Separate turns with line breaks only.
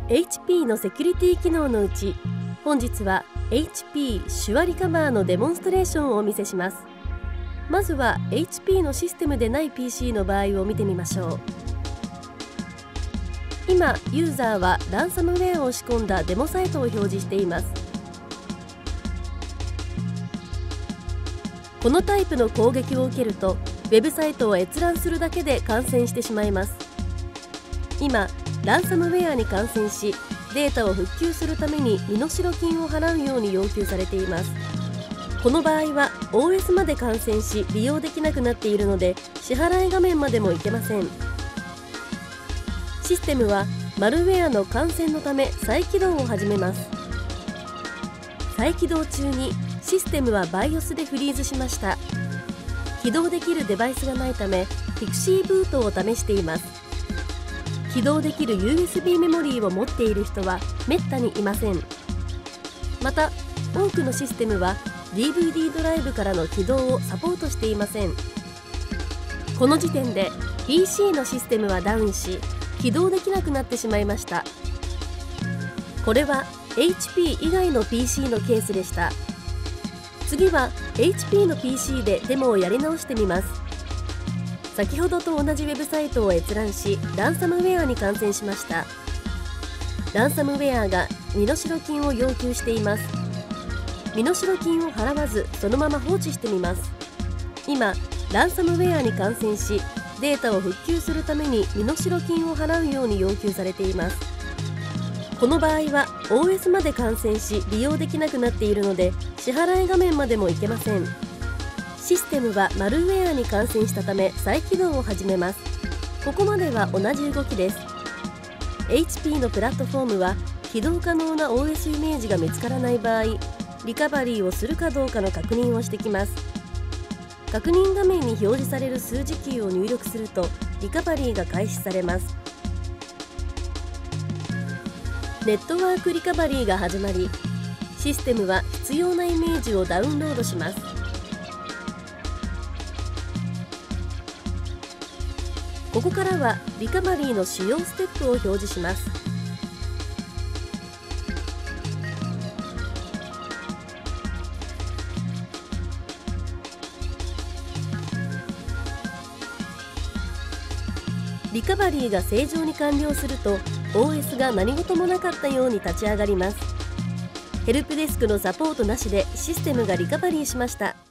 HP のセキュリティ機能のうち、本日は HP 手話リカバーのデモンストレーションをお見せします。まずは HP のシステムでない PC の場合を見てみましょう。今ユーザーはランサムウェアを仕込んだデモサイトを表示しています。このタイプの攻撃を受けるとウェブサイトを閲覧するだけで感染してしまいます。今ランサムウェアに感染し、データを復旧するために身代金を払うように要求されています。この場合は OS まで感染し利用できなくなっているので、支払い画面までもいけません。システムはマルウェアの感染のため再起動を始めます。再起動中にシステムは BIOS でフリーズしました。起動できるデバイスがないため Pixie ブートを試しています。起動できる USB メモリーを持っている人はめったにいません。また多くのシステムは DVD ドライブからの起動をサポートしていません。この時点で PC のシステムはダウンし、起動できなくなってしまいました。これは HP 以外の PC のケースでした。次は HP の PC でデモをやり直してみます。先ほどと同じウェブサイトを閲覧し、ランサムウェアに感染しました。ランサムウェアが身代金を要求しています。身代金を払わずそのまま放置してみます。今ランサムウェアに感染し、データを復旧するために身代金を払うように要求されています。この場合は OS まで感染し利用できなくなっているので、支払い画面までもいけません。システムはマルウェアに感染したため再起動を始めます。ここまでは同じ動きです。 HP のプラットフォームは起動可能な OS イメージが見つからない場合、リカバリーをするかどうかの確認をしてきます。確認画面に表示される数字キーを入力するとリカバリーが開始されます。ネットワークリカバリーが始まり、システムは必要なイメージをダウンロードします。ここからはリカバリーの主要ステップを表示します。リカバリーが正常に完了すると OS が何事もなかったように立ち上がります。ヘルプデスクのサポートなしでシステムがリカバリーしました。